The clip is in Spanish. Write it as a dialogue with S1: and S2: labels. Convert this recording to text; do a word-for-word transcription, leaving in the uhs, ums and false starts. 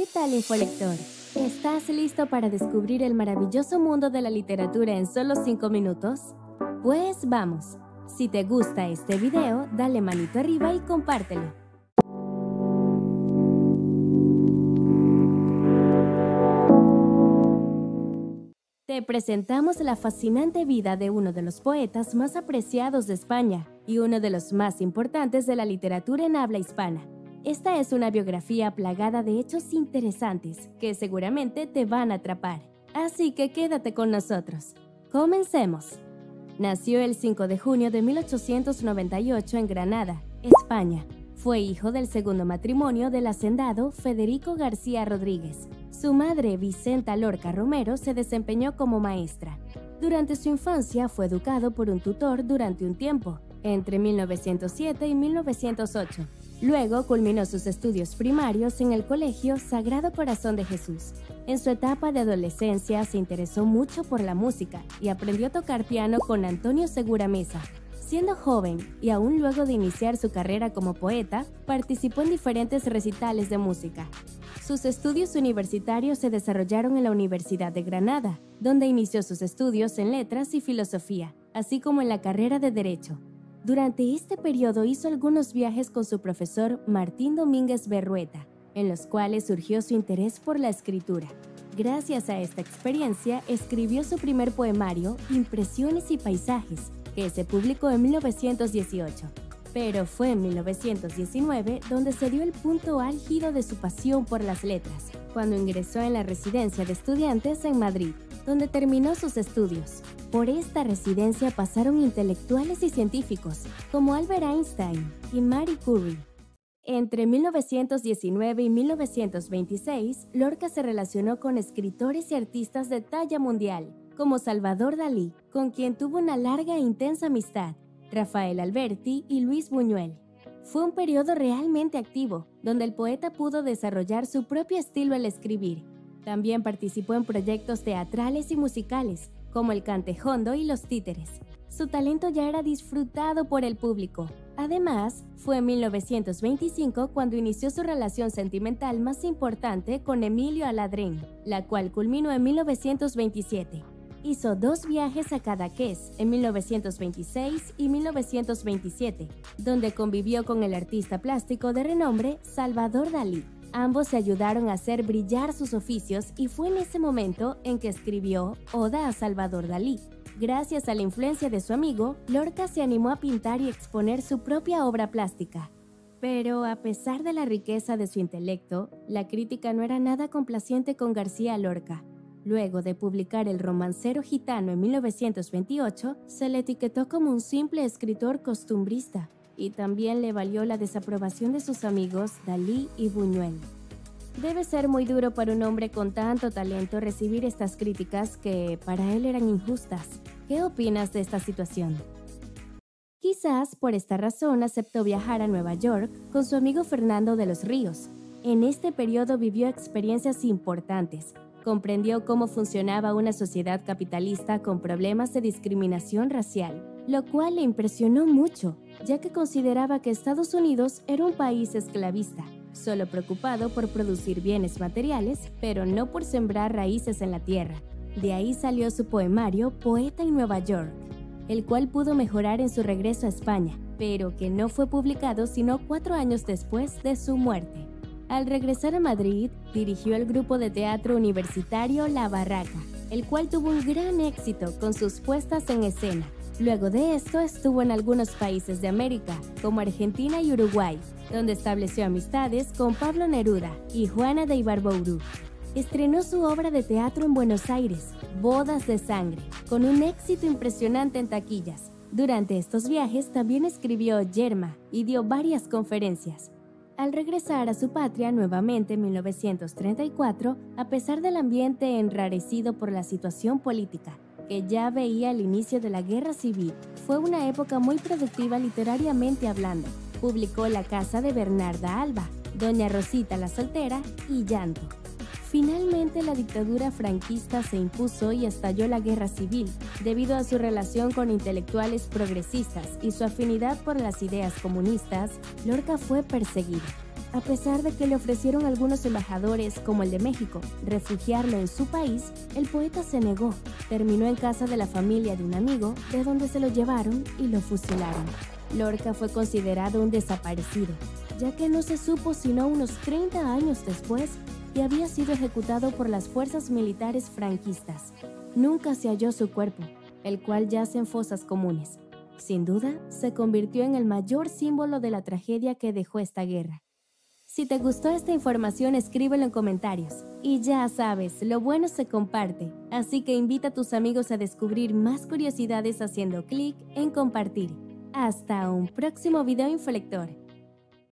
S1: ¿Qué tal, Infolector? ¿Estás listo para descubrir el maravilloso mundo de la literatura en solo cinco minutos? Pues vamos. Si te gusta este video, dale manito arriba y compártelo. Te presentamos la fascinante vida de uno de los poetas más apreciados de España y uno de los más importantes de la literatura en habla hispana. Esta es una biografía plagada de hechos interesantes que seguramente te van a atrapar. Así que quédate con nosotros. ¡Comencemos! Nació el cinco de junio de mil ochocientos noventa y ocho en Granada, España. Fue hijo del segundo matrimonio del hacendado Federico García Rodríguez. Su madre, Vicenta Lorca Romero, se desempeñó como maestra. Durante su infancia fue educado por un tutor durante un tiempo, entre mil novecientos siete y mil novecientos ocho. Luego culminó sus estudios primarios en el Colegio Sagrado Corazón de Jesús. En su etapa de adolescencia se interesó mucho por la música y aprendió a tocar piano con Antonio Segura Meza. Siendo joven y aún luego de iniciar su carrera como poeta, participó en diferentes recitales de música. Sus estudios universitarios se desarrollaron en la Universidad de Granada, donde inició sus estudios en letras y filosofía, así como en la carrera de Derecho. Durante este periodo hizo algunos viajes con su profesor Martín Domínguez Berrueta, en los cuales surgió su interés por la escritura. Gracias a esta experiencia, escribió su primer poemario, Impresiones y Paisajes, que se publicó en mil novecientos dieciocho. Pero fue en mil novecientos diecinueve donde se dio el punto álgido de su pasión por las letras, cuando ingresó en la residencia de estudiantes en Madrid, donde terminó sus estudios. Por esta residencia pasaron intelectuales y científicos, como Albert Einstein y Marie Curie. Entre mil novecientos diecinueve y mil novecientos veintiséis, Lorca se relacionó con escritores y artistas de talla mundial, como Salvador Dalí, con quien tuvo una larga e intensa amistad, Rafael Alberti y Luis Buñuel. Fue un periodo realmente activo, donde el poeta pudo desarrollar su propio estilo al escribir. También participó en proyectos teatrales y musicales, como El Cantejondo y Los Títeres. Su talento ya era disfrutado por el público. Además, fue en mil novecientos veinticinco cuando inició su relación sentimental más importante con Emilio Aladrín, la cual culminó en mil novecientos veintisiete. Hizo dos viajes a Cadaqués en mil novecientos veintiséis y mil novecientos veintisiete, donde convivió con el artista plástico de renombre Salvador Dalí. Ambos se ayudaron a hacer brillar sus oficios y fue en ese momento en que escribió Oda a Salvador Dalí. Gracias a la influencia de su amigo, Lorca se animó a pintar y exponer su propia obra plástica. Pero a pesar de la riqueza de su intelecto, la crítica no era nada complaciente con García Lorca. Luego de publicar El Romancero Gitano en mil novecientos veintiocho, se le etiquetó como un simple escritor costumbrista, y también le valió la desaprobación de sus amigos Dalí y Buñuel. Debe ser muy duro para un hombre con tanto talento recibir estas críticas que para él eran injustas. ¿Qué opinas de esta situación? Quizás por esta razón aceptó viajar a Nueva York con su amigo Fernando de los Ríos. En este periodo vivió experiencias importantes. Comprendió cómo funcionaba una sociedad capitalista con problemas de discriminación racial, lo cual le impresionó mucho, ya que consideraba que Estados Unidos era un país esclavista, solo preocupado por producir bienes materiales, pero no por sembrar raíces en la tierra. De ahí salió su poemario Poeta en Nueva York, el cual pudo mejorar en su regreso a España, pero que no fue publicado sino cuatro años después de su muerte. Al regresar a Madrid, dirigió el grupo de teatro universitario La Barraca, el cual tuvo un gran éxito con sus puestas en escena. Luego de esto estuvo en algunos países de América, como Argentina y Uruguay, donde estableció amistades con Pablo Neruda y Juana de Ibarburu. Estrenó su obra de teatro en Buenos Aires, Bodas de Sangre, con un éxito impresionante en taquillas. Durante estos viajes también escribió Yerma y dio varias conferencias. Al regresar a su patria nuevamente en mil novecientos treinta y cuatro, a pesar del ambiente enrarecido por la situación política, que ya veía el inicio de la Guerra Civil, fue una época muy productiva literariamente hablando. Publicó La Casa de Bernarda Alba, Doña Rosita la Soltera y Llanto. Finalmente, la dictadura franquista se impuso y estalló la Guerra Civil. Debido a su relación con intelectuales progresistas y su afinidad por las ideas comunistas, Lorca fue perseguido. A pesar de que le ofrecieron algunos embajadores, como el de México, refugiarlo en su país, el poeta se negó. Terminó en casa de la familia de un amigo, de donde se lo llevaron y lo fusilaron. Lorca fue considerado un desaparecido, ya que no se supo sino unos treinta años después que había sido ejecutado por las fuerzas militares franquistas. Nunca se halló su cuerpo, el cual yace en fosas comunes. Sin duda, se convirtió en el mayor símbolo de la tragedia que dejó esta guerra. Si te gustó esta información, escríbelo en comentarios. Y ya sabes, lo bueno se comparte, así que invita a tus amigos a descubrir más curiosidades haciendo clic en compartir. Hasta un próximo video Infolector.